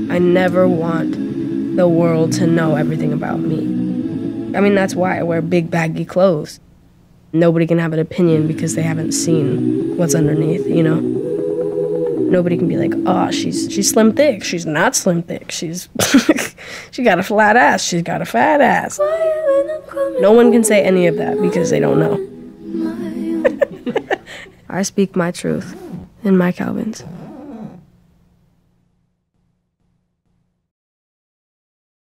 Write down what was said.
I never want the world to know everything about me. I mean, that's why I wear big baggy clothes. Nobody can have an opinion because they haven't seen what's underneath, you know? Nobody can be like, oh, she's slim thick. She's not slim thick. She's she got a flat ass. She's got a fat ass. No one can say any of that because they don't know. I speak my truth in my Calvins.